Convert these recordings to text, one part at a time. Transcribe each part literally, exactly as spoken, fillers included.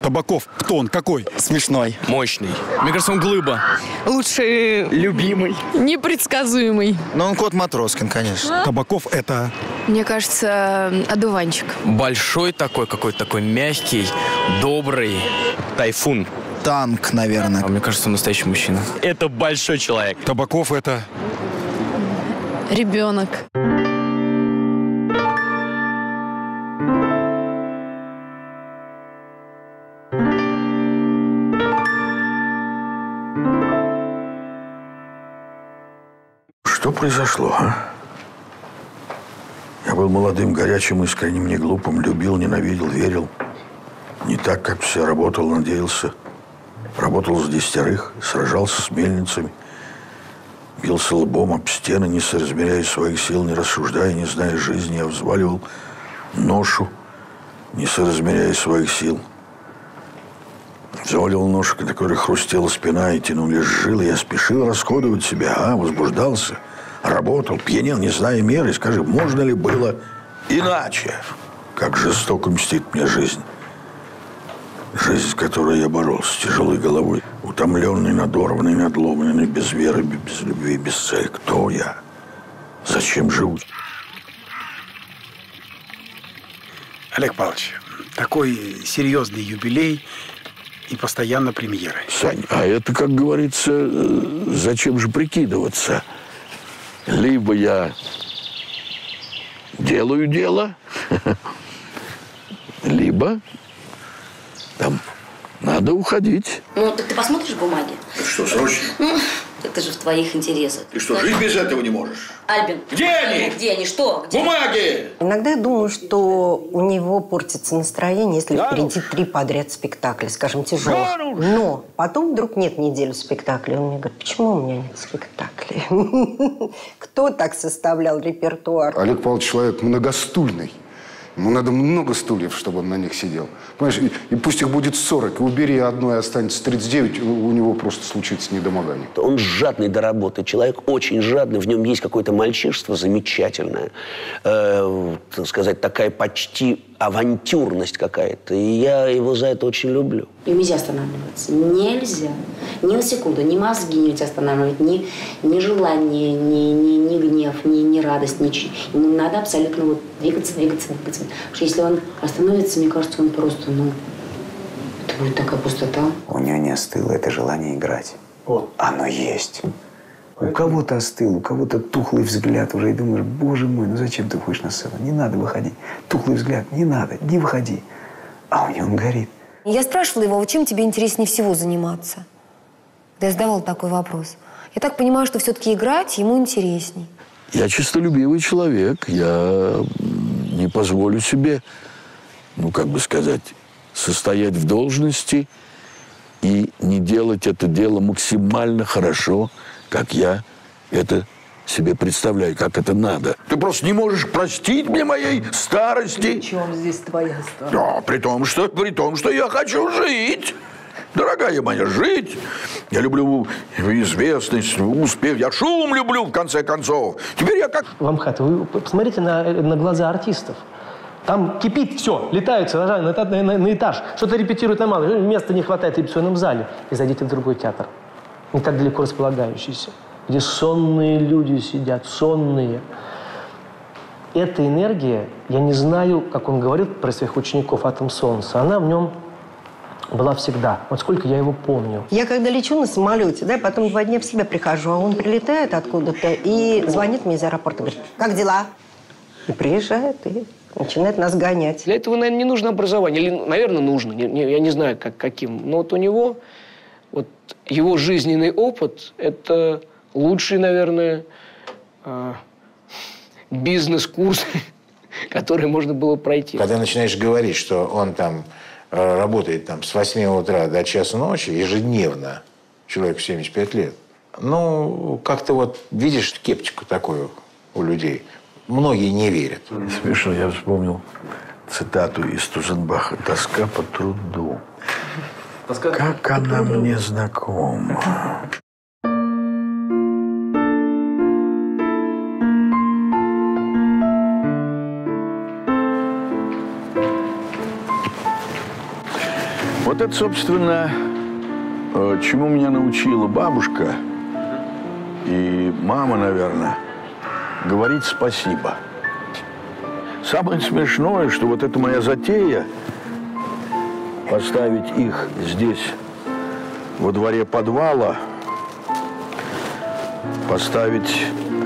Табаков, кто он, какой? Смешной. Мощный. Мне кажется, он глыба. Лучше... Любимый. Непредсказуемый. Но он кот Матроскин, конечно. Табаков это... Мне кажется, одуванчик. Большой такой, какой-то такой мягкий, добрый. Тайфун. Танк, наверное. А мне кажется, он настоящий мужчина. Это большой человек. Табаков это... Ребенок. Что произошло, а? Я был молодым, горячим, искренним, не глупым, любил, ненавидел, верил. Не так, как все, работал, надеялся. Работал с десятерых, сражался с мельницами. Бился лбом об стены, не соразмеряя своих сил, не рассуждая, не зная жизни. Я взваливал ношу, не соразмеряя своих сил. Взваливал ношу, на которой хрустела спина и тянулись жилы. Я спешил расходовать себя, а, возбуждался. Работал, пьянел, не зная меры. Скажи, можно ли было иначе? Как жестоко мстит мне жизнь. Жизнь, с которой я боролся, тяжелой головой. Утомленный, надорванный, надломленный, без веры, без любви, без цели. Кто я? Зачем живу? Олег Павлович, такой серьезный юбилей и постоянно премьеры. Сань, а это, как говорится, зачем же прикидываться? Либо я делаю дело, либо там надо уходить. Ну, так ты посмотришь бумаги? Это что, срочно? Ну, это же в твоих интересах. Ты что, жить без этого не можешь? Альбин. Где они? Где они? Что? Где? Бумаги! Иногда я думаю, что у него портится настроение, если Да впереди уж. три подряд спектакля, скажем, тяжелых. Да уж. Но потом вдруг нет недели спектаклей. Он мне говорит, почему у меня нет спектаклей? Кто так составлял репертуар? Олег Павлович человек многостульный. Ему надо много стульев, чтобы он на них сидел. Понимаешь, и, и пусть их будет сорок, и убери одно, и останется тридцать девять, у, у него просто случится недомогание. Он жадный до работы, человек очень жадный, в нем есть какое-то мальчишество замечательное, э, так сказать, такая почти авантюрность какая-то. И я его за это очень люблю. И нельзя останавливаться. Нельзя. Ни на секунду. Ни мозги нельзя останавливать, ни, ни желание, ни, ни, ни гнев, ни, ни радость, ничего. Ему надо абсолютно вот двигаться, двигаться, двигаться. Потому что если он остановится, мне кажется, он просто, ну, это будет такая пустота. У него не остыло это желание играть. Вот. Оно есть. У кого-то остыл, у кого-то тухлый взгляд уже. И думаешь, боже мой, ну зачем ты ходишь на сцену? Не надо выходить. Тухлый взгляд, не надо, не выходи. А у него он горит. Я спрашивала его, чем тебе интереснее всего заниматься? Да я задавала такой вопрос. Я так понимаю, что все-таки играть ему интересней. Я честолюбивый человек. Я не позволю себе, ну, как бы сказать, состоять в должности и не делать это дело максимально хорошо, как я это себе представляю, как это надо. Ты просто не можешь простить мне моей старости. При чем здесь твоя старость? Да, при том, что, при том, что я хочу жить. Дорогая моя, жить. Я люблю известность, успех. Я шум люблю, в конце концов. Теперь я как... Ламхат, вы посмотрите на, на глаза артистов. Там кипит все, летают сажают на, на, на, на этаж. Что-то репетируют на мало, места не хватает в репетиционном зале. И зайдите в другой театр, не так далеко располагающийся, где сонные люди сидят, сонные. Эта энергия, я не знаю, как он говорил про своих учеников, атом солнца, она в нем была всегда. Вот сколько я его помню. Я когда лечу на самолете, да, потом два дня в себя прихожу, а он прилетает откуда-то и звонит мне из аэропорта, говорит, как дела? И приезжает, и начинает нас гонять. Для этого, наверное, не нужно образование. Или, наверное, нужно. Не, не, я не знаю, как, каким. Но вот у него, вот его жизненный опыт – это лучший, наверное, э, бизнес-курс, который можно было пройти. Когда начинаешь говорить, что он там э, работает там, с восьми утра до часа ночи ежедневно, человеку семьдесят пять лет, ну, как-то вот видишь скептику такую у людей. Многие не верят. Смешно, я вспомнил цитату из Тузенбаха. «Тоска по труду». Тоска как по она труду. Мне знакома. Вот это, собственно, чему меня научила бабушка и мама, наверное, говорить спасибо. Самое смешное, что вот эта моя затея поставить их здесь, во дворе подвала, поставить,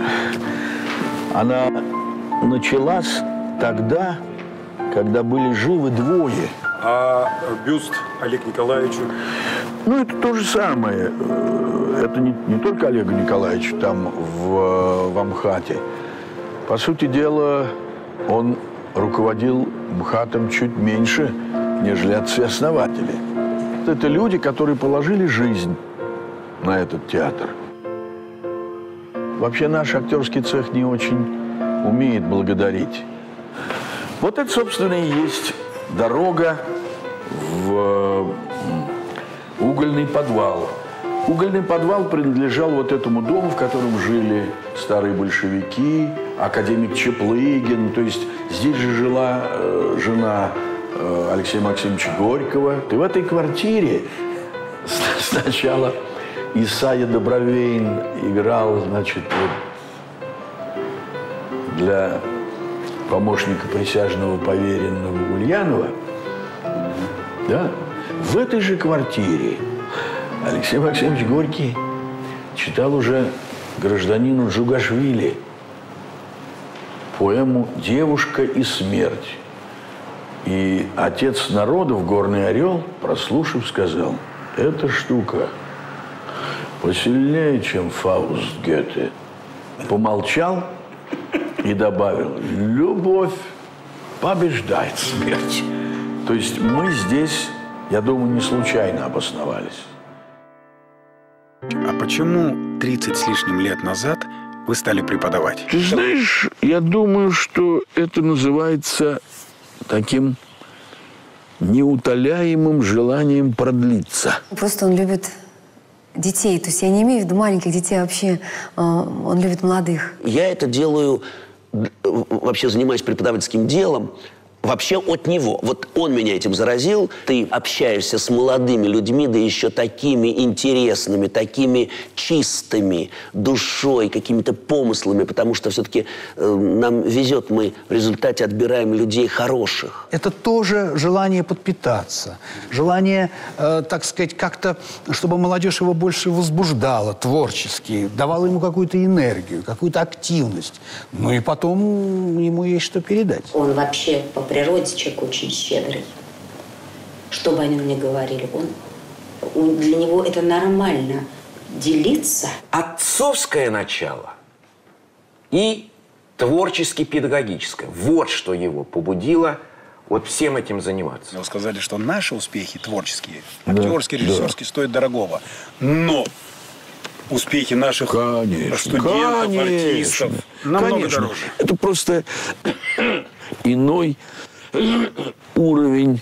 она началась тогда, когда были живы двое. А бюст Олегу Николаевичу? Ну, это то же самое. Это не, не только Олега Николаевича там в, в Амхате. По сути дела, он руководил МХАТом чуть меньше, нежели отцы-основатели. Это люди, которые положили жизнь на этот театр. Вообще наш актерский цех не очень умеет благодарить. Вот это, собственно, и есть дорога в угольный подвал. Угольный подвал принадлежал вот этому дому, в котором жили старые большевики, академик Чаплыгин. То есть здесь же жила э, жена э, Алексея Максимовича Горького. И в этой квартире сначала Исайя Добровейн играл, значит, вот, для помощника присяжного поверенного Ульянова. Да? В этой же квартире Алексей Максимович Горький читал уже гражданину Джугашвили поэму «Девушка и смерть». И отец народов, Горный Орел, прослушав, сказал: «Эта штука посильнее, чем Фауст Гёте». Помолчал и добавил: «Любовь побеждает смерть». То есть мы здесь, я думаю, не случайно обосновались. А почему тридцать с лишним лет назад вы стали преподавать? Ты знаешь, я думаю, что это называется таким неутоляемым желанием продлиться. Просто он любит детей. То есть я не имею в виду маленьких детей, вообще он любит молодых. Я это делаю, вообще занимаюсь преподавательским делом, вообще от него. Вот он меня этим заразил. Ты общаешься с молодыми людьми, да еще такими интересными, такими чистыми душой, какими-то помыслами, потому что все-таки э, нам везет, мы в результате отбираем людей хороших. Это тоже желание подпитаться, желание, э, так сказать, как-то, чтобы молодежь его больше возбуждала творчески, давала ему какую-то энергию, какую-то активность. Ну и потом ему есть что передать. Он вообще по природе человек очень щедрый. Что бы они мне говорили, он, он, для него это нормально делиться. Отцовское начало и творчески-педагогическое. Вот что его побудило вот всем этим заниматься. Вы сказали, что наши успехи творческие, Да, актерские, режиссерские, да, стоят дорогого. Но успехи наших конечно, студентов, конечно, артистов намного конечно. дороже. Это просто иной уровень,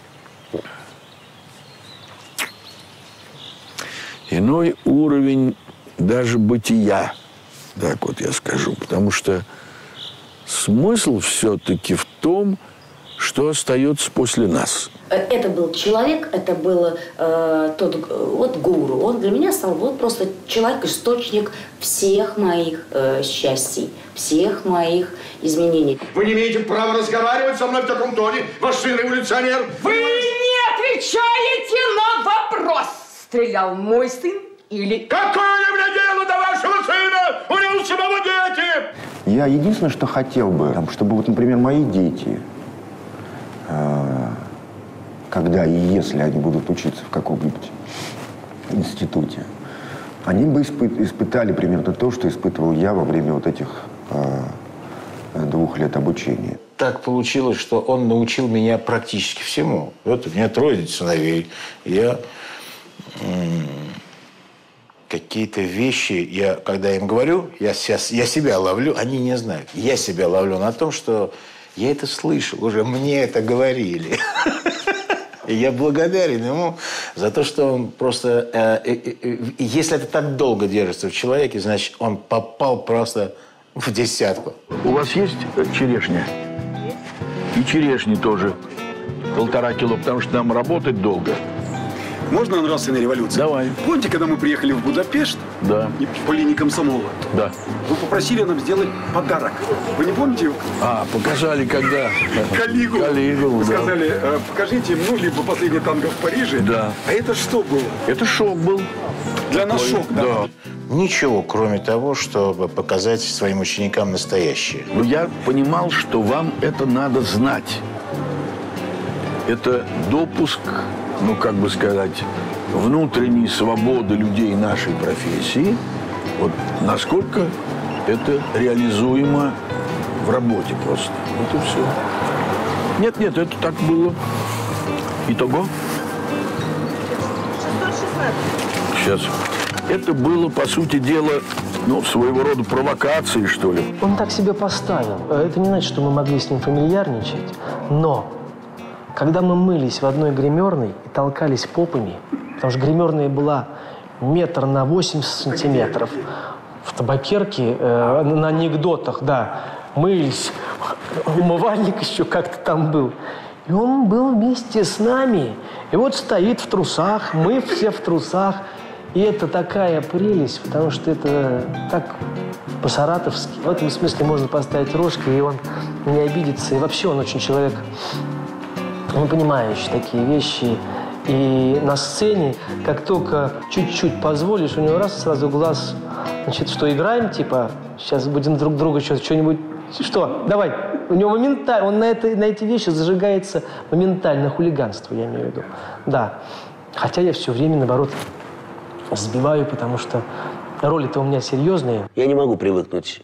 иной уровень даже бытия, так вот я скажу, потому что смысл все-таки в том, что остается после нас. Это был человек, это был э, тот вот гуру. Он для меня стал вот просто человек, источник всех моих э, счастий, всех моих изменений. Вы не имеете права разговаривать со мной в таком тоне, ваш сын революционер. Вы не отвечаете на вопрос, стрелял мой сын или... Какое мне дело до вашего сына? У него самого дети! Я единственное, что хотел бы, чтобы вот, например, мои дети, когда и если они будут учиться в каком-нибудь институте, они бы испы- испытали примерно то, что испытывал я во время вот этих э, двух лет обучения. Так получилось, что он научил меня практически всему. Вот у меня трое сыновей. Я м- какие-то вещи, я, когда им говорю, я, сейчас, я себя ловлю, они не знают. Я себя ловлю на том, что я это слышал уже, мне это говорили. И я благодарен ему за то, что он просто... Э, э, э, если это так долго держится в человеке, значит, он попал просто в десятку. У вас есть черешня? Есть. И черешни тоже. полтора кило, потому что нам работать долго. Можно о нравственной революции? Давай. Помните, когда мы приехали в Будапешт? Да. И по линии комсомола? Да. Вы попросили нам сделать подарок. Вы не помните? А, показали когда? Калигулу. Калигулу, Вы да. сказали, э, покажите, ну, либо последний танго в Париже. Да. А это что было? Это шок был. Для нас шок, да? Да. Ничего, кроме того, чтобы показать своим ученикам настоящее. Но я понимал, что вам это надо знать. Это допуск, ну, как бы сказать, внутренней свободы людей нашей профессии. Вот насколько это реализуемо в работе просто. Вот и все. Нет, нет, это так было. Итого? Сейчас. Это было, по сути дела, ну, своего рода провокацией, что ли. Он так себе поставил. Это не значит, что мы могли с ним фамильярничать. Но, когда мы мылись в одной гримерной и толкались попами, потому что гримерная была метр на восемьдесят сантиметров, в табакерке, э, на анекдотах, да, мылись, умывальник еще как-то там был. И он был вместе с нами. И вот стоит в трусах, мы все в трусах. И это такая прелесть, потому что это так по-саратовски. В этом смысле можно поставить рожки, и он не обидится. И вообще он очень человек, он понимающий такие вещи. И на сцене, как только чуть-чуть позволишь, у него раз сразу глаз, значит, что играем, типа, сейчас будем друг друга что-нибудь, что, давай. У него моментально, он на, это, на эти вещи зажигается моментально, хулиганство, я имею в виду. Да. Хотя я все время, наоборот, сбиваю, потому что роли-то у меня серьезные. Я не могу привыкнуть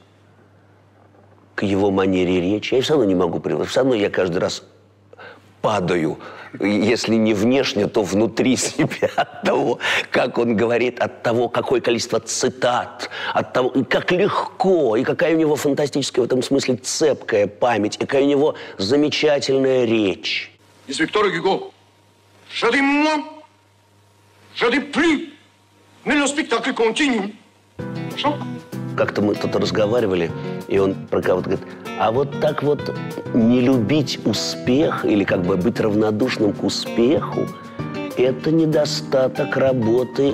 к его манере речи. Я все равно не могу привыкнуть. Все равно я каждый раз падаю, если не внешне, то внутри себя от того, как он говорит, от того, какое количество цитат, от того, как легко, и какая у него фантастическая в этом смысле цепкая память, и какая у него замечательная речь. Из Виктора Гюго. Je dis moi, je dis plus, mais le spectacle continue. Как-то мы тут разговаривали, и он про кого-то говорит, а вот так вот не любить успех или как бы быть равнодушным к успеху, это недостаток работы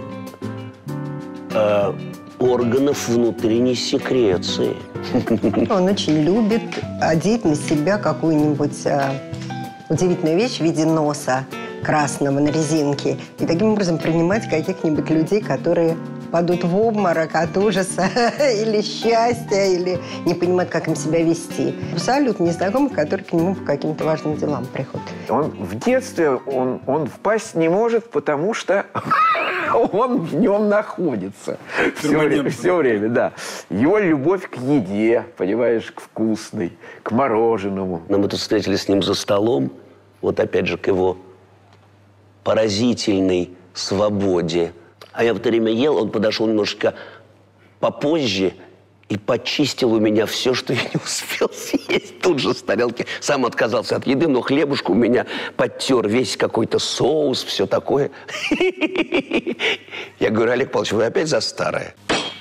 э, органов внутренней секреции. Он очень любит одеть на себя какую-нибудь а, удивительную вещь в виде носа красного на резинке и таким образом принимать каких-нибудь людей, которые падут в обморок от ужаса или счастья, или не понимают, как им себя вести. Абсолютно незнакомых, которые к нему по каким-то важным делам приходят. Он в детстве, он, он впасть не может, потому что он в нем находится. Все время, все время, да. Его любовь к еде, понимаешь, к вкусной, к мороженому. Но мы тут встретились с ним за столом, вот опять же к его поразительной свободе. А я в это время ел, он подошел немножко попозже и почистил у меня все, что я не успел съесть. Тут же с тарелки. Сам отказался от еды, но хлебушку у меня подтер весь какой-то соус, все такое. Я говорю, Олег Павлович, вы опять за старое?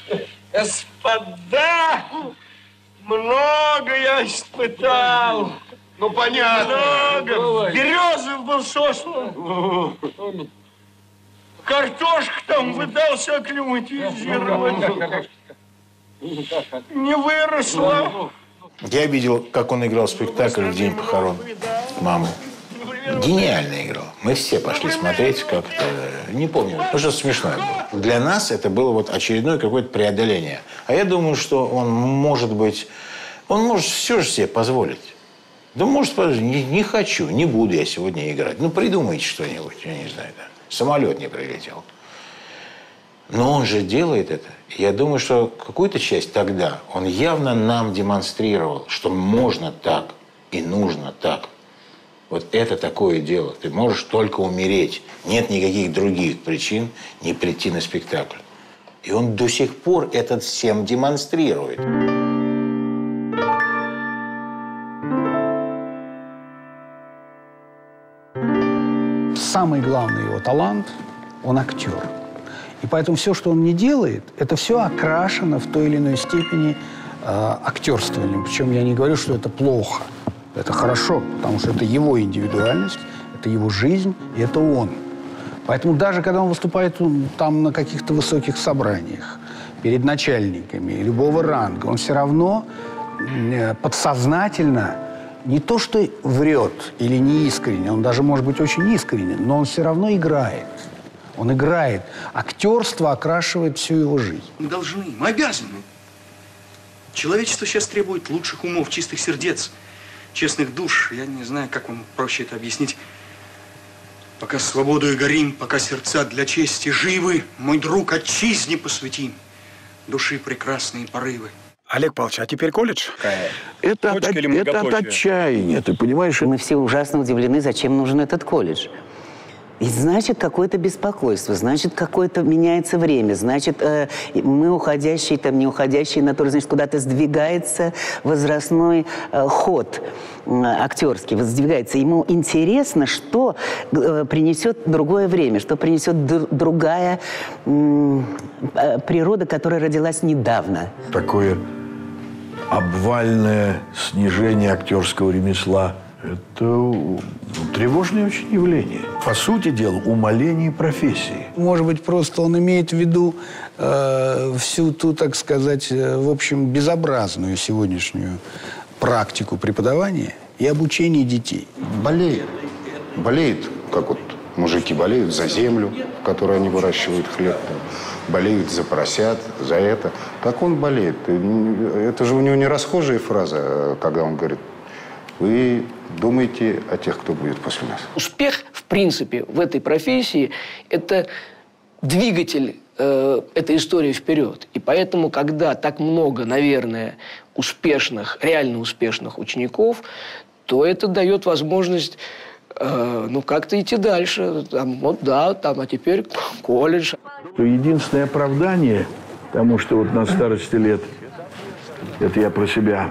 Господа, много я испытал. Ну, понятно. Много. Березов был сосну. Картошка там пытался акклиматизировать. Не выросла. Я видел, как он играл спектакль в день похорон мамы. Гениально играл. Мы все пошли смотреть, как это... Не помню. Ну, что смешное было. Для нас это было вот очередное какое-то преодоление. А я думаю, что он может быть... Он может все же себе позволить. Да может позволить. Не, не хочу, не буду я сегодня играть. Ну, придумайте что-нибудь, я не знаю, да. Самолет не прилетел. Но он же делает это. Я думаю, что какую-то часть тогда он явно нам демонстрировал, что можно так и нужно так. Вот это такое дело. Ты можешь только умереть. Нет никаких других причин не прийти на спектакль. И он до сих пор это всем демонстрирует. Самый главный его талант – он актер. И поэтому все, что он не делает, это все окрашено в той или иной степени э, актерствованием. Причем я не говорю, что это плохо. Это хорошо, потому что это его индивидуальность, это его жизнь, и это он. Поэтому даже когда он выступает там на каких-то высоких собраниях, перед начальниками любого ранга, он все равно подсознательно не то что врет или не искренне, он даже может быть очень искренен, но он все равно играет. Он играет. Актерство окрашивает всю его жизнь. Мы должны, мы обязаны. Человечество сейчас требует лучших умов, чистых сердец, честных душ. Я не знаю, как вам проще это объяснить. Пока свободою горим, пока сердца для чести живы, мой друг, отчизне посвятим души прекрасные порывы. Олег Павлович, а теперь колледж? Это, от, это от отчаяния, ты понимаешь? Мы все ужасно удивлены, зачем нужен этот колледж. И значит, какое-то беспокойство, значит, какое-то меняется время, значит, э, мы уходящие, там, не уходящие на то, значит, куда-то сдвигается возрастной э, ход э, актерский, сдвигается. Ему интересно, что э, принесет другое время, что принесет д- другая э, природа, которая родилась недавно. Такое обвальное снижение актерского ремесла – это ну, тревожное очень явление. По сути дела, умаление профессии. Может быть, просто он имеет в виду э, всю ту, так сказать, э, в общем, безобразную сегодняшнюю практику преподавания и обучения детей. Болеет. Болеет, как вот мужики болеют за землю, в которой они выращивают хлеб. Болеют за поросят, за это. Так он болеет. Это же у него не расхожая фраза, когда он говорит: вы думаете о тех, кто будет после нас. Успех, в принципе, в этой профессии – это двигатель э, этой истории вперед. И поэтому, когда так много, наверное, успешных, реально успешных учеников, то это дает возможность э, ну, как-то идти дальше. Там, вот да, там, а теперь колледж. Единственное оправдание тому, что вот на старости лет, это я про себя,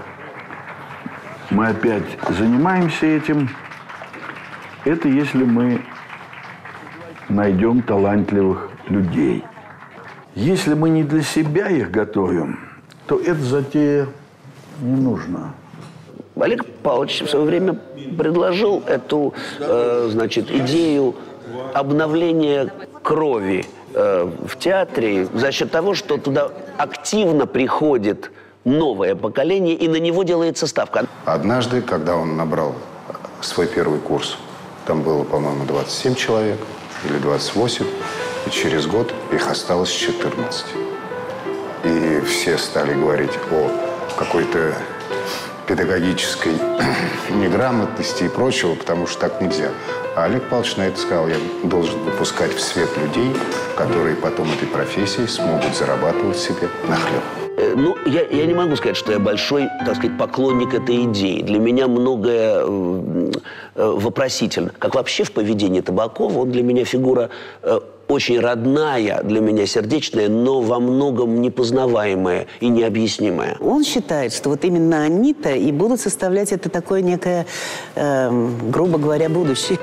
мы опять занимаемся этим, это если мы найдем талантливых людей. Если мы не для себя их готовим, то эта затея не нужна. Олег Павлович в свое время предложил эту, э, значит, идею обновления крови э, в театре за счет того, что туда активно приходит новое поколение, и на него делается ставка. Однажды, когда он набрал свой первый курс, там было, по-моему, двадцать семь человек или двадцать восемь, и через год их осталось четырнадцать. И все стали говорить о какой-то педагогической неграмотности и прочего, потому что так нельзя. А Олег Павлович на это сказал: я должен выпускать в свет людей, которые потом этой профессией смогут зарабатывать себе на хлеб. Ну, я, я не могу сказать, что я большой, так сказать, поклонник этой идеи. Для меня многое э, э, вопросительно. Как вообще в поведении Табакова, он для меня фигура э, очень родная, для меня сердечная, но во многом непознаваемая и необъяснимая. Он считает, что вот именно они-то и будут составлять это такое некое, э, грубо говоря, будущее.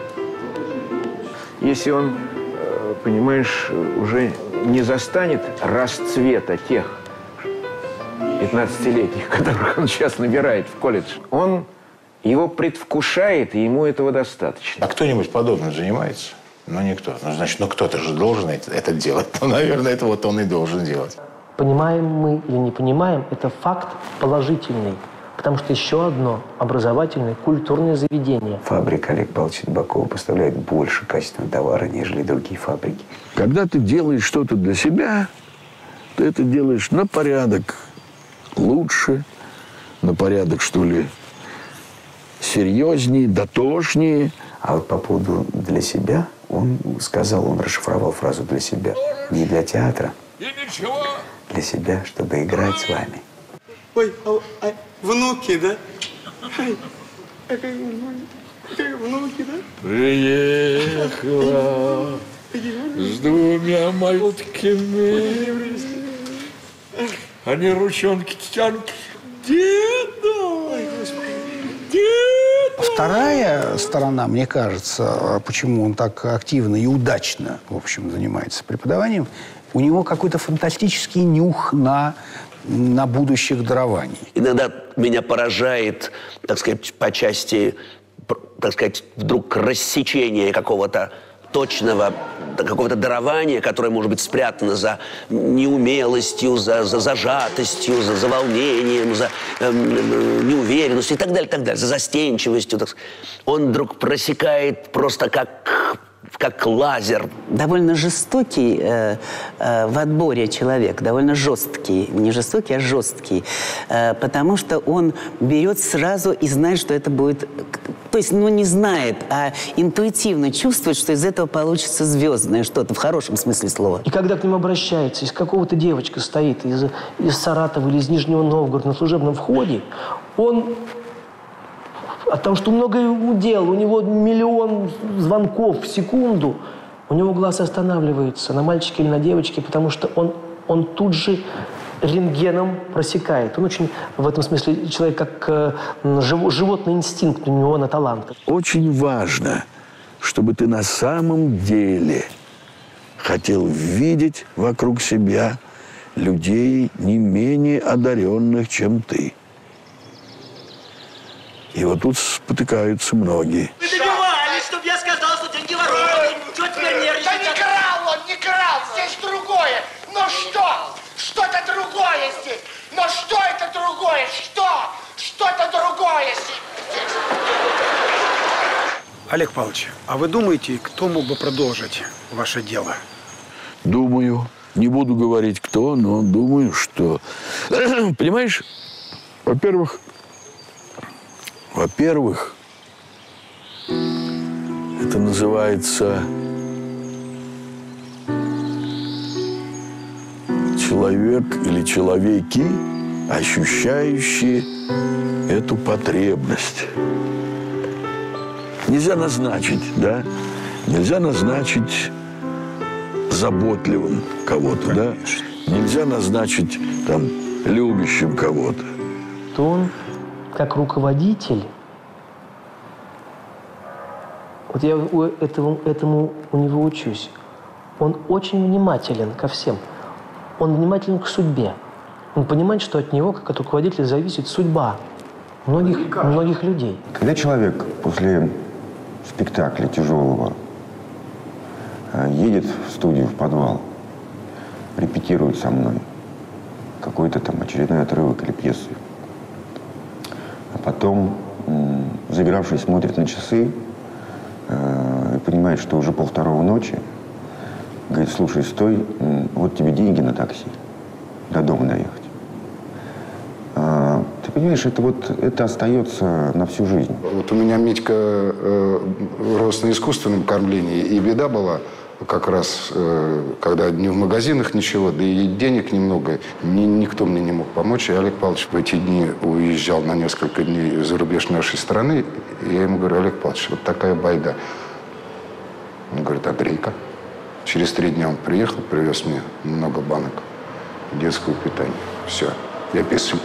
Если он, э, понимаешь, уже не застанет расцвета тех пятнадцатилетних, которых он сейчас набирает в колледж, он его предвкушает, и ему этого достаточно. А кто-нибудь подобным занимается? Ну, никто. Ну, значит, ну кто-то же должен это, это делать. Ну, наверное, это вот он и должен делать. Понимаем мы или не понимаем, это факт положительный. Потому что еще одно образовательное, культурное заведение. Фабрика Олега Павловича Табакова поставляет больше качественного товара, нежели другие фабрики. Когда ты делаешь что-то для себя, ты это делаешь на порядок лучше, на порядок, что ли, серьезнее, дотошнее. А вот по поводу «для себя» он сказал, он расшифровал фразу «для себя». Не для театра, для себя, чтобы играть с вами. Ой, а, а внуки, да? Ой, а как, как внуки, да? Приехала с двумя маленькими. Они ручонки тянут. Деда! Деда! Вторая сторона, мне кажется, почему он так активно и удачно, в общем, занимается преподаванием, у него какой-то фантастический нюх на на будущих дарований. Иногда меня поражает, так сказать, по части, так сказать, вдруг рассечения какого-то точного, какого-то дарования, которое может быть спрятано за неумелостью, за, за зажатостью, за, за волнением, за э, неуверенностью и так далее, так далее, за застенчивостью. Так сказать. Он вдруг просекает просто как... как лазер. Довольно жестокий э, э, в отборе человек, довольно жесткий. Не жестокий, а жесткий. Э, потому что он берет сразу и знает, что это будет... То есть, ну, не знает, а интуитивно чувствует, что из этого получится звездное что-то, в хорошем смысле слова. И когда к нему обращается, из какого-то девочка стоит, из, из Саратова или из Нижнего Новгорода на служебном входе, он... А потому что много дел, у него миллион звонков в секунду, у него глаз останавливается на мальчике или на девочке, потому что он, он тут же рентгеном просекает. Он очень, в этом смысле, человек как э, жив, животный инстинкт, у него на талант. Очень важно, чтобы ты на самом деле хотел видеть вокруг себя людей не менее одаренных, чем ты. И вот тут спотыкаются многие. Вы добивались, чтобы я сказал, что деньги воровали. Чего теперь нервничать? Да не крал он, не крал. Здесь другое. Но что? Что-то другое здесь. Но что это другое? Что? Что-то другое здесь. Олег Павлович, а вы думаете, кто мог бы продолжить ваше дело? Думаю. Не буду говорить кто, но думаю, что... Понимаешь, во-первых... Во-первых, это называется человек или человеки, ощущающие эту потребность. Нельзя назначить, да? Нельзя назначить заботливым кого-то, да? Нельзя назначить там любящим кого-то. То он как руководитель, вот я у этого, этому у него учусь, он очень внимателен ко всем. Он внимателен к судьбе. Он понимает, что от него, как от руководителя, зависит судьба многих, многих людей. Когда человек после спектакля тяжелого едет в студию, в подвал, репетирует со мной какой-то там очередной отрывок или пьесу, а потом, забиравшись, смотрит на часы э, и понимает, что уже полвторого ночи, говорит: слушай, стой, вот тебе деньги на такси, до дома доехать. А, ты понимаешь, это вот это остается на всю жизнь. Вот у меня Митька э, рос на искусственном кормлении, и беда была как раз, э, когда не в магазинах ничего, да и денег немного, ни, никто мне не мог помочь. И Олег Павлович в эти дни уезжал на несколько дней за рубеж нашей страны. И я ему говорю: Олег Павлович, вот такая байда. Он говорит: Андрейка. Через три дня он приехал, привез мне много банок детского питания. Все, я писал.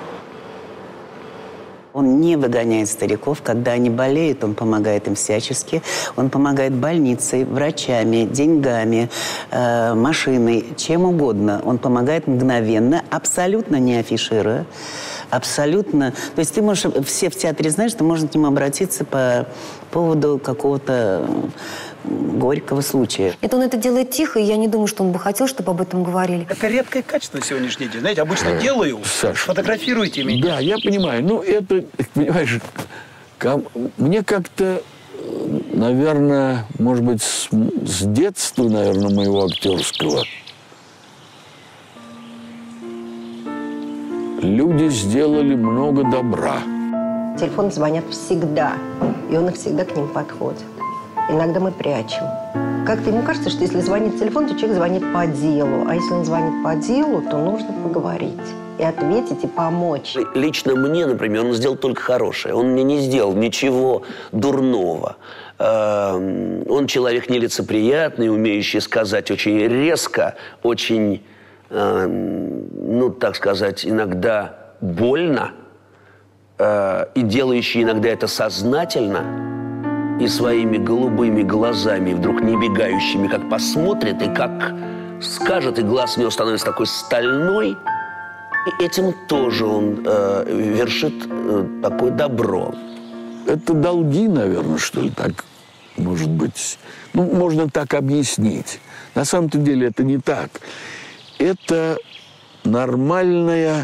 Он не выгоняет стариков. Когда они болеют, он помогает им всячески. Он помогает больницей, врачами, деньгами, э, машиной, чем угодно. Он помогает мгновенно, абсолютно не афишируя. Абсолютно. То есть ты можешь... Все в театре знают, что можно к нему обратиться по поводу какого-то горького случая. Это он это делает тихо, и я не думаю, что он бы хотел, чтобы об этом говорили. Это редкое качество на сегодняшний день. Знаете, обычно делаю, Саш, фотографируйте меня. Да, я понимаю. Ну, это, понимаешь, ко- мне как-то, наверное, может быть, с, с детства, наверное, моего актерского, люди сделали много добра. Телефоны звонят всегда, и он их всегда к ним подходит. Иногда мы прячем. Как-то ему кажется, что если звонит телефон, то человек звонит по делу. А если он звонит по делу, то нужно поговорить и ответить, и помочь. Лично мне, например, он сделал только хорошее. Он мне не сделал ничего дурного. Он человек нелицеприятный, умеющий сказать очень резко, очень, ну, так сказать, иногда больно, и делающий иногда это сознательно, и своими голубыми глазами, вдруг не бегающими, как посмотрит, и как скажет, и глаз у него становится такой стальной, И этим тоже он э, вершит э, такое добро. Это долги, наверное, что ли, так, может быть. Ну, можно так объяснить. На самом-то деле это не так. Это нормальная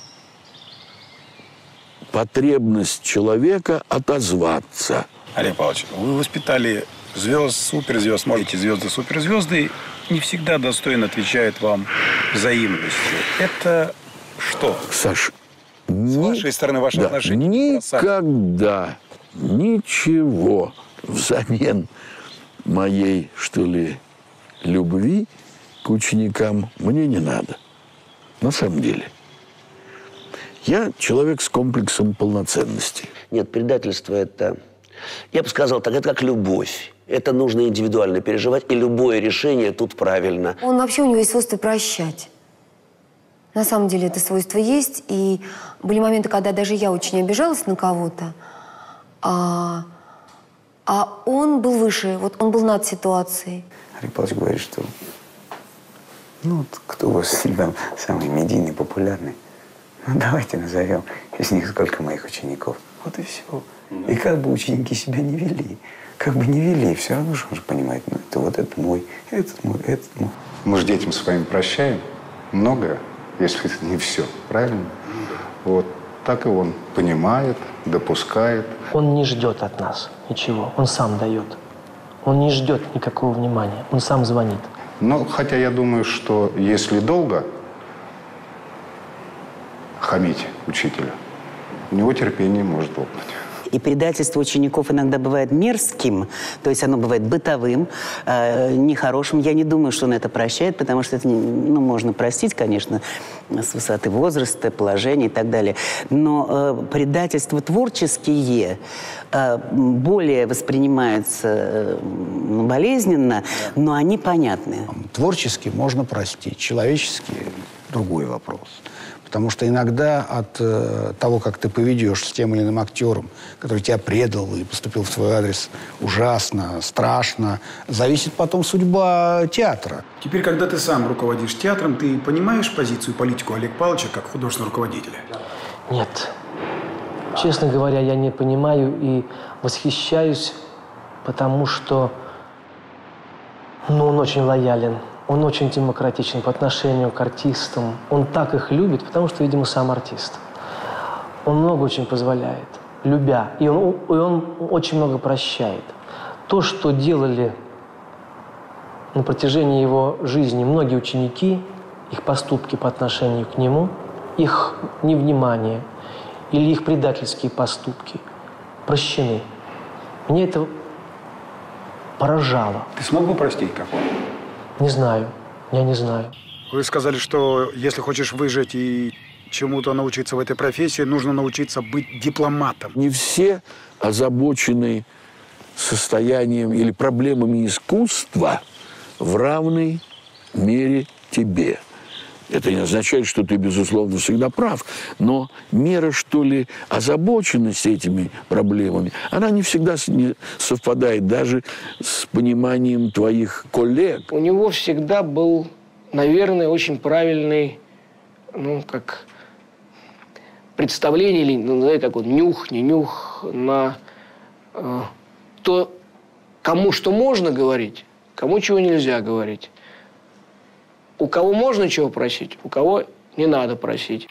потребность человека отозваться. Олег Павлович, вы воспитали звезд, суперзвезд, можете звезды, суперзвезды, не всегда достойно отвечают вам взаимностью. Это что? Саш, с ни... вашей стороны, ваше да, отношение? Никогда ничего взамен моей, что ли, любви к ученикам мне не надо. На самом деле. Я человек с комплексом полноценности. Нет, предательство – это, я бы сказал так, это как любовь. Это нужно индивидуально переживать, и любое решение тут правильно. Он вообще, у него есть свойство прощать. На самом деле это свойство есть, и были моменты, когда даже я очень обижалась на кого-то, а, а он был выше, вот он был над ситуацией. Олег Павлович говорит, что ну, вот кто у вас там самый медийный, популярный? Ну, давайте назовем из них сколько моих учеников. Вот и все. И как бы ученики себя не вели, как бы не вели, все равно же он же понимает, ну, это вот этот мой, этот мой, этот мой. Мы же детям своим прощаем многое, если это не все, правильно? Вот так и он понимает, допускает. Он не ждет от нас ничего, он сам дает. Он не ждет никакого внимания, он сам звонит. Но хотя я думаю, что если долго хамить учителя, у него терпение может лопнуть. И предательство учеников иногда бывает мерзким, то есть оно бывает бытовым, э, нехорошим. Я не думаю, что он это прощает, потому что это, ну, можно простить, конечно, с высоты возраста, положения и так далее. Но э, предательства творческие э, более воспринимаются э, болезненно, но они понятны. Творчески можно простить, человечески другой вопрос. Потому что иногда от э, того, как ты поведешь с тем или иным актером, который тебя предал и поступил в твой адрес ужасно, страшно, зависит потом судьба театра. Теперь, когда ты сам руководишь театром, ты понимаешь позицию и политику Олега Павловича как художественного руководителя? Нет. Честно говоря, я не понимаю и восхищаюсь, потому что ну, он очень лоялен. Он очень демократичен по отношению к артистам. Он так их любит, потому что, видимо, сам артист. Он много очень позволяет, любя. И он, и он очень много прощает. То, что делали на протяжении его жизни многие ученики, их поступки по отношению к нему, их невнимание или их предательские поступки прощены. Мне это поражало. Ты смог бы простить как он? Не знаю. Я не знаю. Вы сказали, что если хочешь выжить и чему-то научиться в этой профессии, нужно научиться быть дипломатом. Не все озабочены состоянием или проблемами искусства в равной мере тебе. Это не означает, что ты, безусловно, всегда прав, но мера, что ли, озабоченности этими проблемами, она не всегда совпадает даже с пониманием твоих коллег. У него всегда был, наверное, очень правильный, ну, как представление, или, ну, знаете, как вот нюх, не нюх на э, то, кому что можно говорить, кому чего нельзя говорить. У кого можно чего просить, у кого не надо просить.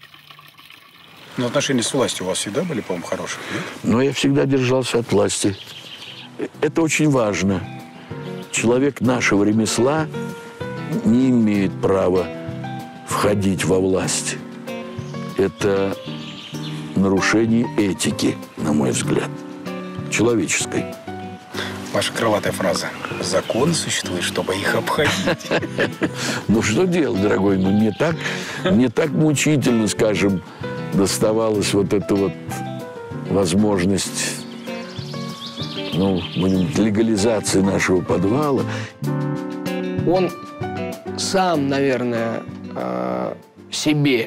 Но отношения с властью у вас всегда были, по-моему, хорошие, нет? Но я всегда держался от власти. Это очень важно. Человек нашего ремесла не имеет права входить во власть. Это нарушение этики, на мой взгляд, человеческой. Ваша крылатая фраза. Закон существует, чтобы их обходить. Ну, что делать, дорогой? Ну, не так, не так мучительно, скажем, доставалась вот эта вот возможность, ну, легализации нашего подвала. Он сам, наверное, себе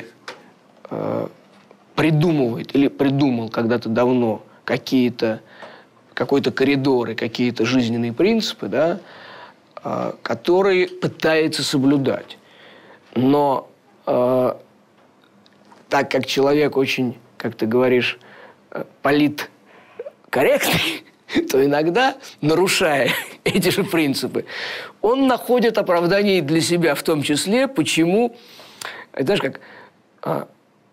придумывает или придумал когда-то давно какие-то какой-то коридор и какие-то жизненные принципы, да, которые пытается соблюдать. Но э, так как человек очень, как ты говоришь, политкорректный, то иногда, нарушая эти же принципы, он находит оправдание и для себя, в том числе, почему, знаешь, как, а,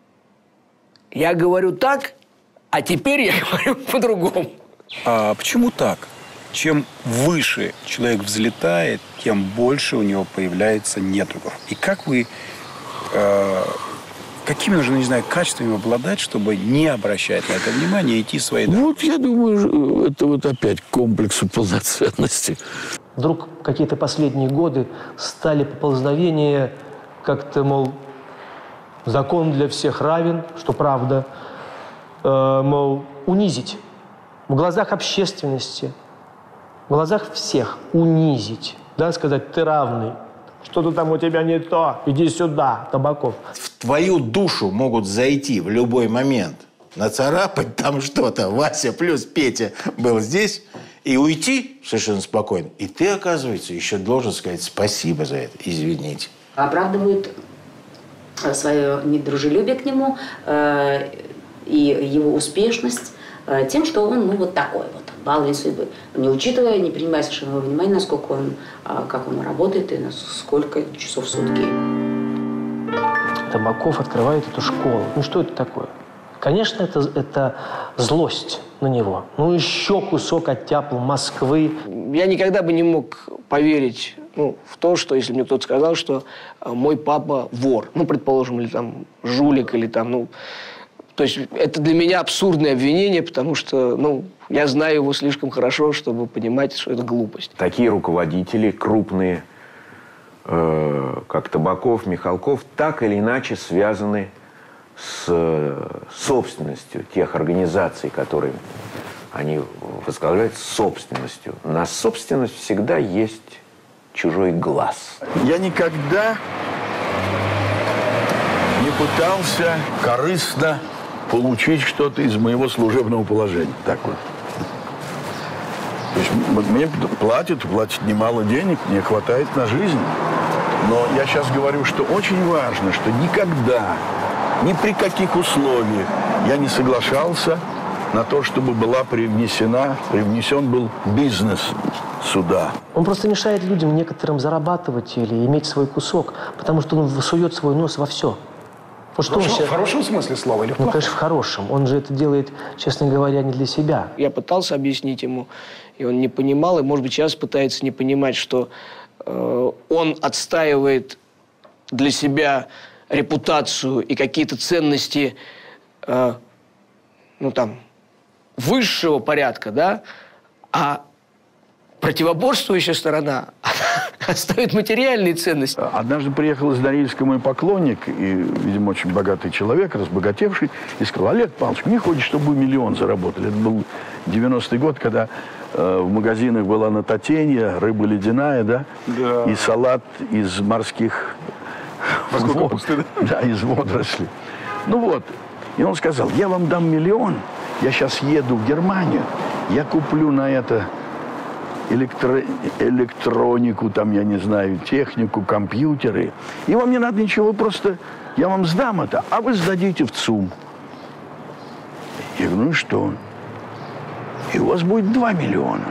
я говорю так, а теперь я говорю по-другому. А почему так? Чем выше человек взлетает, тем больше у него появляется недругов. И как вы, э, какими нужно, не знаю, качествами обладать, чтобы не обращать на это внимание и идти своей дорогой? Вот, я думаю, это вот опять к комплексу полноценности. Вдруг какие-то последние годы стали поползновения как-то, мол, закон для всех равен, что правда, э, мол, унизить в глазах общественности, в глазах всех унизить, да, сказать, ты равный, что-то там у тебя не то, иди сюда, Табаков. В твою душу могут зайти в любой момент, нацарапать там что-то, Вася плюс Петя был здесь, и уйти совершенно спокойно. И ты, оказывается, еще должен сказать спасибо за это, извините. Оправдывают свое недружелюбие к нему э, и его успешность э, тем, что он, ну, вот такой вот. Баловень судьбы, не учитывая, не принимая совершенно во внимание, насколько он, как он работает и на сколько часов в сутки. Табаков открывает эту школу. Ну что это такое? Конечно, это, это злость на него. Ну еще кусок оттяпал Москвы. Я никогда бы не мог поверить, ну, в то, что если мне кто-то сказал, что мой папа вор, ну, предположим, или там жулик, или там, ну... То есть это для меня абсурдное обвинение, потому что, ну, я знаю его слишком хорошо, чтобы понимать, что это глупость. Такие руководители крупные, э, как Табаков, Михалков, так или иначе связаны с э, собственностью тех организаций, которые они возглавляют, с собственностью. На собственность всегда есть чужой глаз. Я никогда не пытался корыстно получить что-то из моего служебного положения. Так вот. То есть мне платят, платят немало денег, мне хватает на жизнь. Но я сейчас говорю, что очень важно, что никогда, ни при каких условиях я не соглашался на то, чтобы была привнесена, привнесен был бизнес сюда. Он просто мешает людям некоторым зарабатывать или иметь свой кусок, потому что он сует свой нос во все. Вот что Хорошо, сейчас... В хорошем смысле слова или в Ну, плохом? конечно, в хорошем. Он же это делает, честно говоря, не для себя. Я пытался объяснить ему, и он не понимал, и, может быть, сейчас пытается не понимать, что э, он отстаивает для себя репутацию и какие-то ценности, э, ну, там, высшего порядка, да, а противоборствующая сторона отставит материальные ценности. Однажды приехал из Норильска мой поклонник, и, видимо, очень богатый человек, разбогатевший, и сказал: Олег Павлович, мне хочется, чтобы вы миллион заработали. Это был девяностый год, когда э, в магазинах была нататенья, рыба ледяная, да? Да. И салат из морских... Морской капусты, да? Да, из водорослей. Ну вот. И он сказал: я вам дам миллион, я сейчас еду в Германию, я куплю на это... Электро... электронику, там, я не знаю, технику, компьютеры. И вам не надо ничего, просто я вам сдам это, а вы сдадите в ЦУМ. Я говорю: ну и что? И у вас будет два миллиона.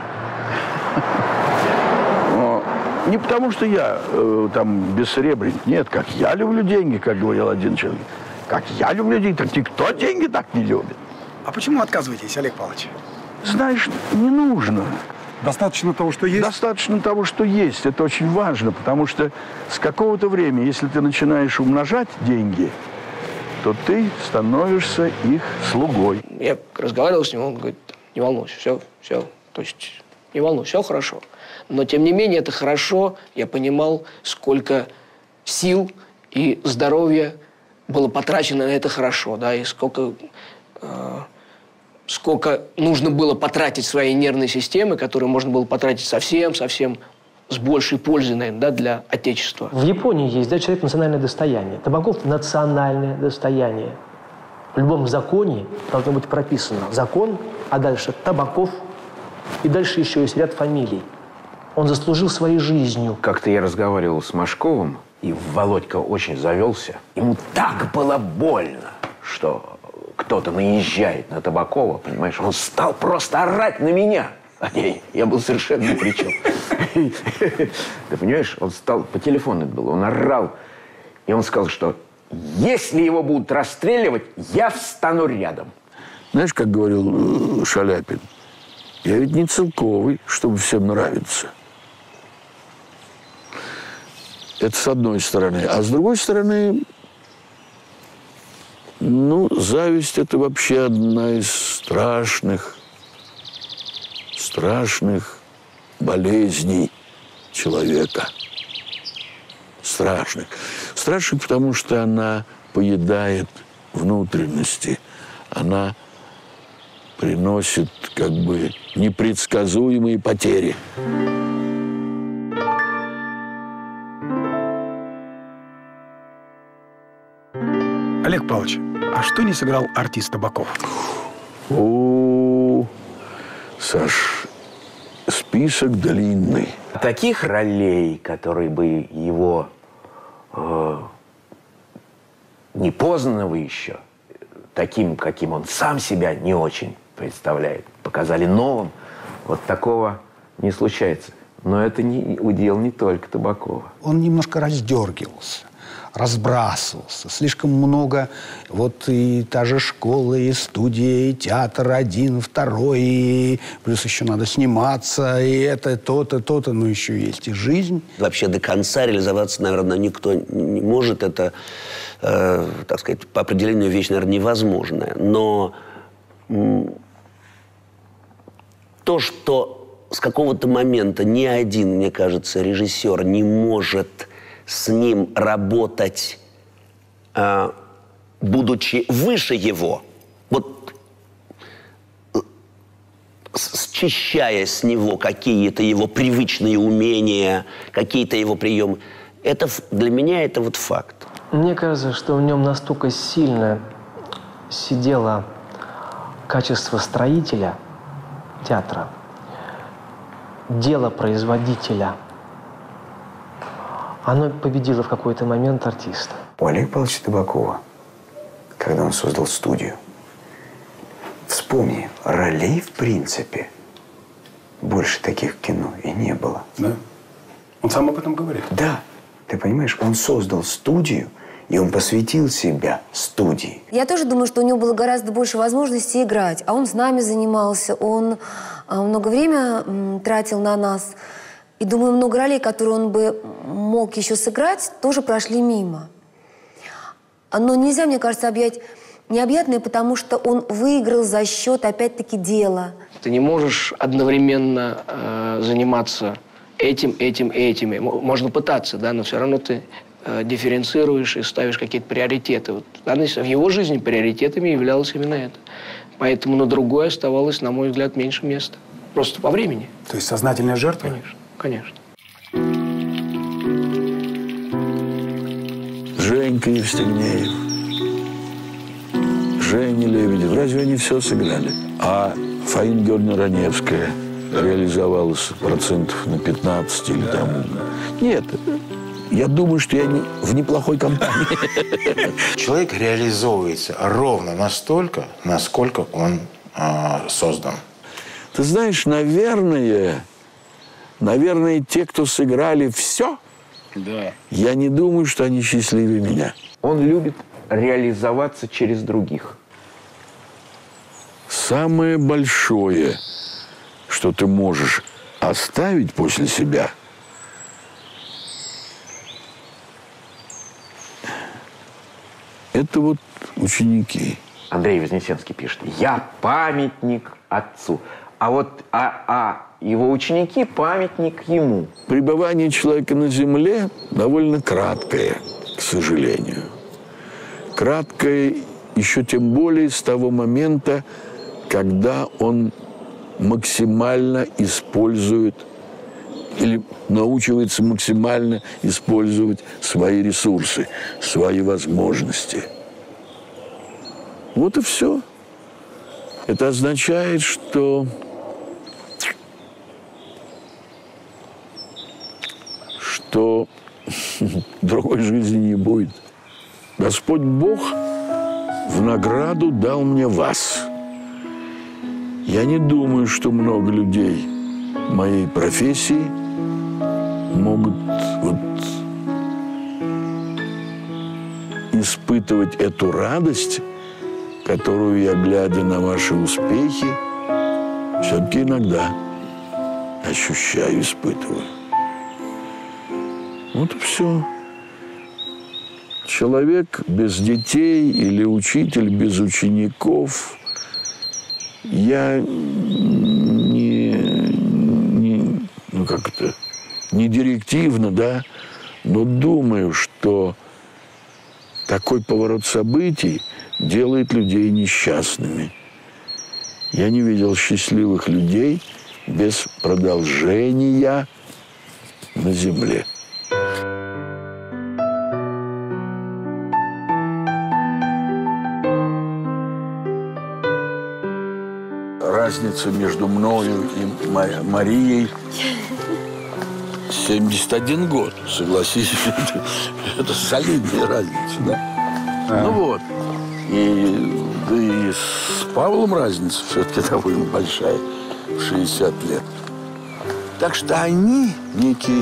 Не потому, что я э, там бессребренник. Нет, как я люблю деньги, как говорил один человек. Как я люблю деньги, так никто деньги так не любит. А почему отказываетесь, Олег Павлович? Знаешь, не нужно. Достаточно того, что есть? Достаточно того, что есть. Это очень важно, потому что с какого-то времени, если ты начинаешь умножать деньги, то ты становишься их слугой. Я разговаривал с ним, он говорит: не волнуйся, все, все. То есть не волнуйся, все хорошо. Но, тем не менее, это хорошо. Я понимал, сколько сил и здоровья было потрачено на это хорошо, да, и сколько... Э сколько нужно было потратить своей нервной системы, которую можно было потратить совсем, совсем с большей пользой, наверное, да, для Отечества. В Японии есть, да, человек национальное достояние. Табаков – национальное достояние. В любом законе должно быть прописано закон, а дальше Табаков, и дальше еще есть ряд фамилий. Он заслужил своей жизнью. Как-то я разговаривал с Машковым, и Володька очень завелся. Ему так было больно. что кто-то наезжает на Табакова, понимаешь, он стал просто орать на меня. А я, я был совершенно ни при чем. Ты понимаешь, он стал, по телефону это было, он орал. И он сказал, что если его будут расстреливать, я встану рядом. Знаешь, как говорил Шаляпин, я ведь не целковый, чтобы всем нравиться. Это с одной стороны. А с другой стороны, ну, зависть – это вообще одна из страшных, страшных болезней человека. Страшных. Страшных, потому что она поедает внутренности. Она приносит как бы непредсказуемые потери. Олег Павлович, а что не сыграл артист Табаков? О, Саш, список длинный. Таких ролей, которые бы его э, непознанного еще, таким, каким он сам себя не очень представляет, показали новым, вот такого не случается. Но это не удел не только Табакова. Он немножко раздергивался, разбрасывался. Слишком много, вот и та же школа, и студия, и театр один, второй, и плюс еще надо сниматься, и это, то-то, то-то, но еще есть и жизнь. Вообще до конца реализоваться, наверное, никто не может. Это, э, так сказать, по определению вещь, наверное, невозможная. Но то, что с какого-то момента ни один, мне кажется, режиссер не может с ним работать, э, будучи выше его, вот счищая с него какие-то его привычные умения, какие-то его приемы. Это для меня это вот факт. Мне кажется, что в нем настолько сильно сидело качество строителя театра, дело производителя. Оно победило в какой-то момент артиста. У Олега Павловича Табакова, когда он создал студию, вспомни, ролей в принципе больше таких в кино и не было. Да. Он сам об этом говорит. Да. Ты понимаешь, он создал студию, и он посвятил себя студии. Я тоже думаю, что у него было гораздо больше возможностей играть. А он с нами занимался, он много времени тратил на нас. И думаю, много ролей, которые он бы мог еще сыграть, тоже прошли мимо. Но нельзя, мне кажется, объять необъятное, потому что он выиграл за счет, опять-таки, дела. Ты не можешь одновременно э, заниматься этим, этим, этим. Можно пытаться, да, но все равно ты э, дифференцируешь и ставишь какие-то приоритеты. Вот, в его жизни приоритетами являлось именно это. Поэтому на другое оставалось, на мой взгляд, меньше места. Просто по времени. То есть сознательная жертва? Конечно, конечно. Женька Евстигнеев, Женя Лебедев. Разве они все сыграли? А Фаина Георгиевна Раневская реализовалась процентов на пятнадцать или там... Нет, я думаю, что я не, в неплохой компании. Человек реализовывается ровно настолько, насколько он э, создан. Ты знаешь, наверное, наверное, те, кто сыграли все, да. Я не думаю, что они счастливее меня. Он любит реализоваться через других. Самое большое, что ты можешь оставить после себя, это вот ученики. Андрей Вознесенский пишет: «Я памятник отцу». А вот а, а его ученики – памятник ему. Пребывание человека на земле довольно краткое, к сожалению. Краткое еще тем более с того момента, когда он максимально использует или научивается максимально использовать свои ресурсы, свои возможности. Вот и все. Это означает, что что другой жизни не будет. Господь Бог в награду дал мне вас. Я не думаю, что много людей моей профессии могут вот испытывать эту радость, которую я, глядя на ваши успехи, все-таки иногда ощущаю, испытываю. Вот и все. Человек без детей или учитель без учеников, я не, не ну как это, не директивно, да, но думаю, что такой поворот событий делает людей несчастными. Я не видел счастливых людей без продолжения на земле. Разница между мною и Марией семьдесят один год, согласись, это, это солидная разница, да? А. Ну вот, и, да и с Павлом разница все-таки довольно большая, в шестьдесят лет. Так что они некий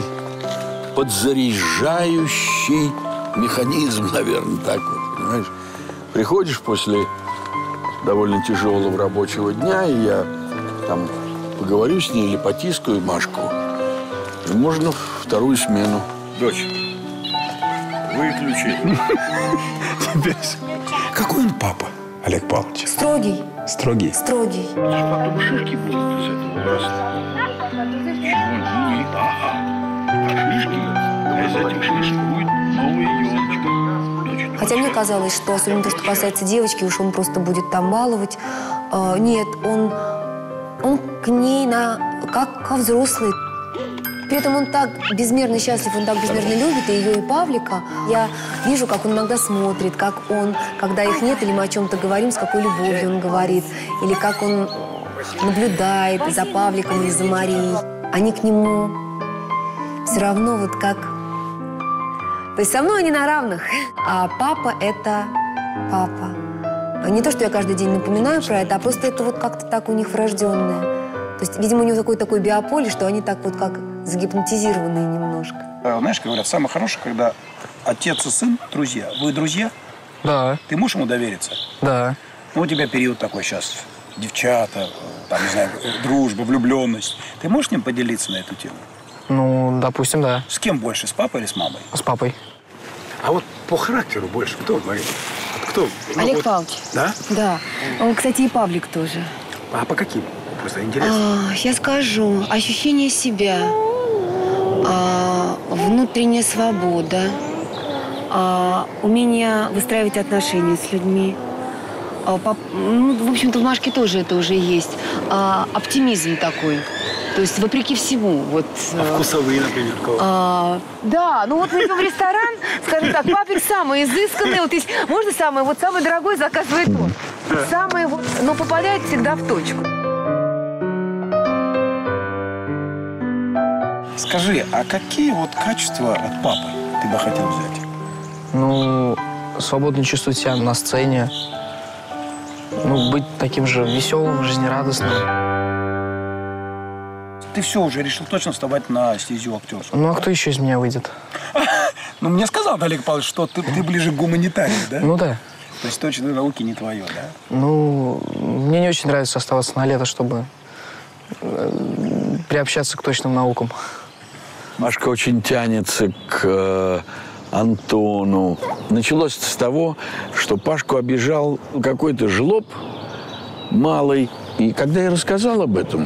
подзаряжающий механизм, наверное, такой, понимаешь? Приходишь после довольно тяжелого рабочего дня, и я там поговорю с ней или потискаю Машку, и можно вторую смену. Дочь, выключи. Теперь... Какой он папа, Олег Павлович? Строгий. Строгий? Строгий. Потом шишки будут из этого роста. Чего? Ага. А шишки, а из этих шишек будет новая елочка. Хотя мне казалось, что особенно то, что касается девочки, уж он просто будет там баловать. А, нет, он, он к ней на, как ко взрослой. При этом он так безмерно счастлив, он так безмерно любит и ее, и Павлика. Я вижу, как он иногда смотрит, как он, когда их нет, или мы о чем-то говорим, с какой любовью он говорит, или как он наблюдает за Павликом или за Марией. Они к нему все равно вот как... То есть со мной они на равных, а папа – это папа. Не то, что я каждый день напоминаю про это, а просто это вот как-то так у них врожденное. То есть, видимо, у него такое такое биополе, что они так вот как загипнотизированные немножко. Знаешь, говорят, самое хорошее, когда отец и сын друзья. Вы друзья? Да. Ты можешь ему довериться? Да. Ну, у тебя период такой сейчас. Девчата, там, не знаю, дружба, влюбленность. Ты можешь с ним поделиться на эту тему? Ну, допустим, да. С кем больше, с папой или с мамой? С папой. А вот по характеру больше кто, Мария? Кто? Олег ну, вот... Павлович. Да? Да. Он, кстати, и Павлик тоже. А по каким? Просто интересно. А, я скажу. Ощущение себя, а, внутренняя свобода, а, умение выстраивать отношения с людьми. А, по, ну, в общем-то, в Машке тоже это уже есть. А, оптимизм такой. То есть, вопреки всему. Вот, а вкусовые, например, кого? А, да, ну вот мы идем в ресторан, скажем так, Павлик самый изысканный. Вот есть, можно самый, вот самый дорогой заказывает он. Самый вот, но попадает всегда в точку. Скажи, а какие вот качества от папы ты бы хотел взять? Ну, свободно чувствовать себя на сцене. Ну, быть таким же веселым, жизнерадостным. Ты все уже решил точно вставать на стезю актерскую? Ну, а кто еще из меня выйдет? Ну, мне сказал Олег Павлович, что ты, ты ближе к гуманитарию, да? Ну, да. То есть точно науки не твое, да? Ну, мне не очень нравится оставаться на лето, чтобы приобщаться к точным наукам. Машка очень тянется к э, Антону. Началось с того, что Пашку обижал какой-то жлоб малый. И когда я рассказал об этом,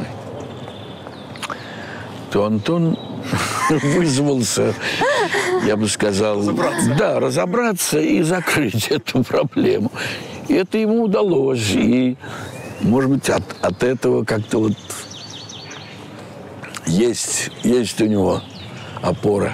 то Антон вызвался, я бы сказал, разобраться. Да, разобраться и закрыть эту проблему. И это ему удалось. И, может быть, от, от этого как-то вот есть, есть у него опора.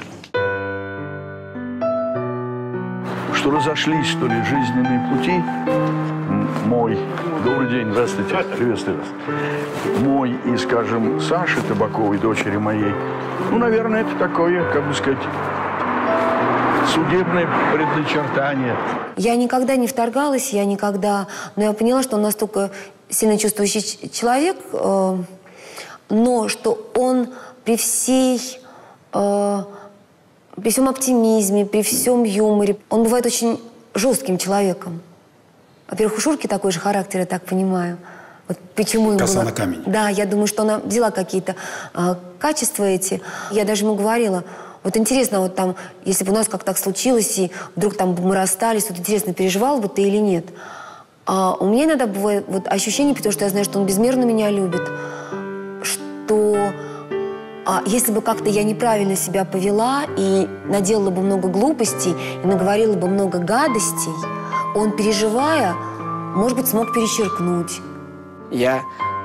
Что разошлись, что ли, жизненные пути. Мой, добрый день, здравствуйте, приветствую вас. Мой и, скажем, Саши Табаковой, дочери моей, ну, наверное, это такое, как бы сказать, судебное предначертание. Я никогда не вторгалась, я никогда... Но я поняла, что он настолько сильно чувствующий человек, э, но что он при всей... Э, при всем оптимизме, при всем юморе, он бывает очень жестким человеком. Во-первых, у Шурки такой же характер, я так понимаю. Вот почему ему Коса было... на камень. Да, я думаю, что она взяла какие-то э, качества эти. Я даже ему говорила, вот интересно, вот там, если бы у нас как так случилось, и вдруг там мы расстались, вот интересно, переживал бы ты или нет. А у меня иногда бывает вот ощущение, потому что я знаю, что он безмерно меня любит, что а, если бы как-то я неправильно себя повела и наделала бы много глупостей, и наговорила бы много гадостей, он, переживая, может быть, смог перечеркнуть. Я,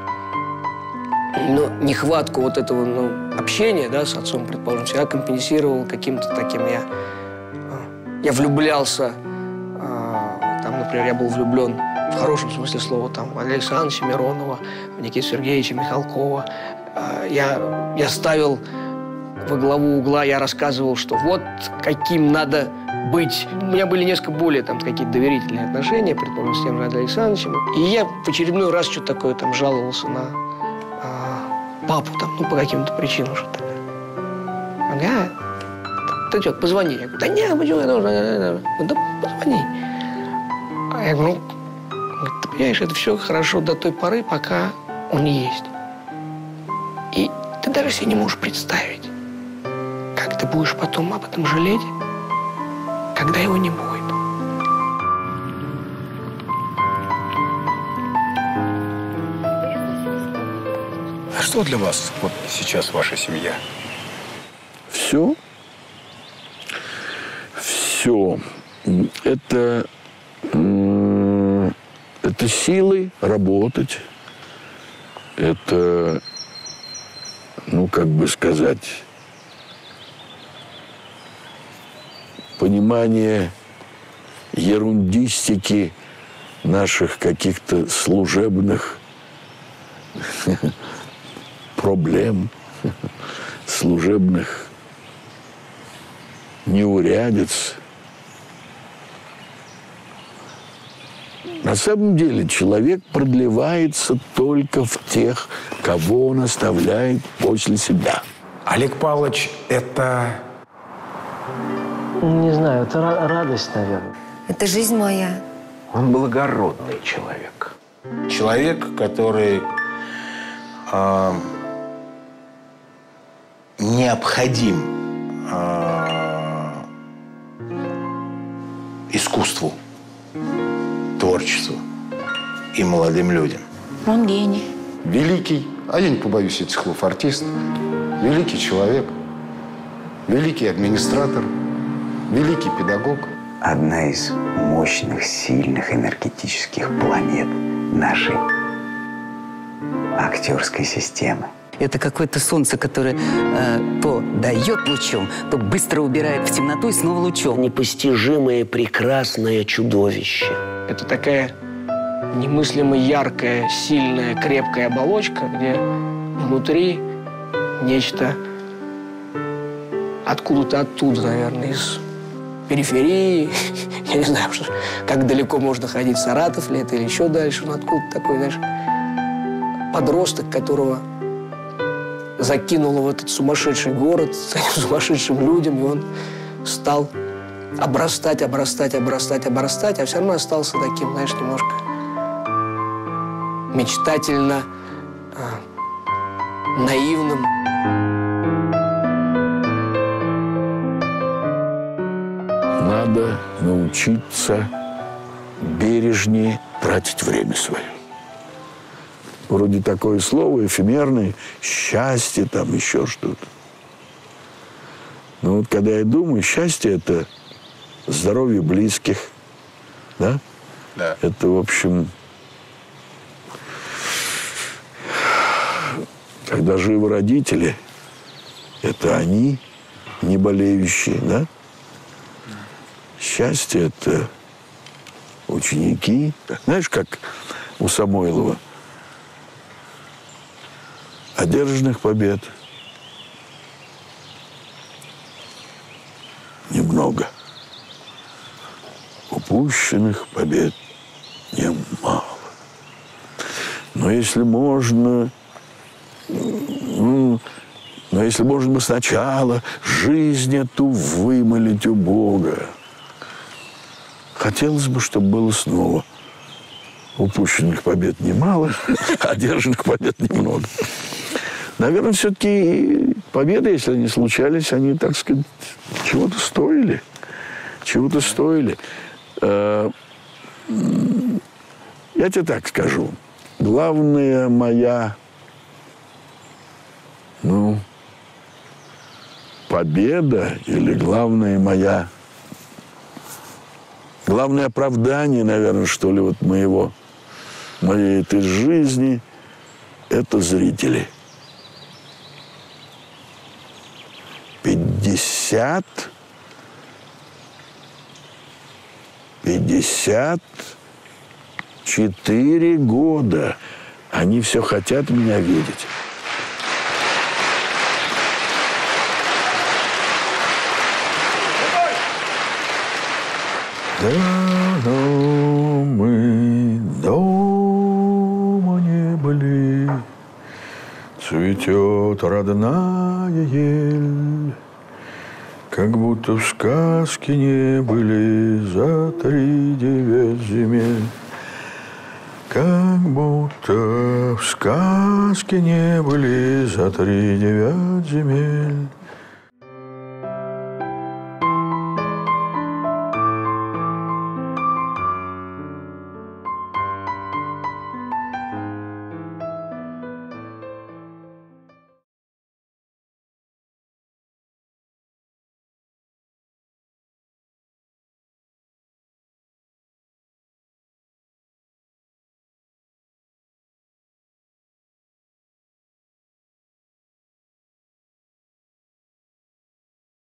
ну, нехватку вот этого, ну, общения, да, с отцом, предположим, я компенсировал каким-то таким, я, я влюблялся, там, например, я был влюблен в хорошем смысле слова, там, в Олега Александровича Миронова, в Никиту Сергеевича Михалкова. Я, я ставил во главу угла, я рассказывал, что вот каким надо быть. У меня были несколько более там какие-то доверительные отношения, предположим, с тем же Андреем Александровичем. И я в очередной раз что-то такое там жаловался на а, папу, там, ну, по каким-то причинам что-то. Он говорит, а, ты что, позвони. Я говорю, да нет, почему я должен? Да позвони. А я говорю, ну, ты понимаешь, это все хорошо до той поры, пока он есть. И ты даже себе не можешь представить, как ты будешь потом об этом жалеть, когда его не будет. А что для вас вот сейчас ваша семья? Все. Все. Это, это силы работать. Это, ну, как бы сказать, понимание ерундистики наших каких-то служебных проблем, служебных неурядиц. На самом деле человек продлевается только в тех, кого он оставляет после себя. Олег Павлович, это... Не знаю, это радость, наверное. Это жизнь моя. Он благородный человек. Человек, который э, необходим э, искусству, творчеству и молодым людям. Он гений. Великий, а я не побоюсь этих слов, артист, великий человек, великий администратор, великий педагог. Одна из мощных, сильных энергетических планет нашей актерской системы. Это какое-то солнце, которое э, то дает лучом, то быстро убирает в темноту и снова лучом. Непостижимое, прекрасное чудовище. Это такая немыслимо яркая, сильная, крепкая оболочка, где внутри нечто откуда-то оттуда, наверное, из периферии. Я не знаю, что, как далеко можно ходить, Саратов ли это или еще дальше. Он откуда-то такой, знаешь, подросток, которого закинуло в этот сумасшедший город с этим сумасшедшим людям, и он стал обрастать, обрастать, обрастать, обрастать, а все равно остался таким, знаешь, немножко мечтательно, а, наивным. Надо научиться бережнее тратить время свое. Вроде такое слово эфемерное, счастье, там еще что-то. Но вот когда я думаю, счастье – это здоровье близких, да? Да. Это, в общем, когда живы родители, это они, не болеющие, да? Счастье – это ученики. Знаешь, как у Самойлова? Одержанных побед немного. упущенных побед немало. Но если можно, ну, но если можно бы сначала жизнь эту вымолить у Бога. Хотелось бы, чтобы было снова. Упущенных побед немало, одержанных побед немного. Наверное, все-таки победы, если они случались, они, так сказать, чего-то стоили. Чего-то стоили. Я тебе так скажу. Главная моя, ну, победа или главная моя, главное оправдание, наверное, что ли, вот моего, моей этой жизни, это зрители. Пятьдесят, пятьдесят четыре года они все хотят меня видеть. Давно мы дома не были, цветет родная ель, как будто в сказке не были за три девять земель. Как будто в сказке не были за три девять земель.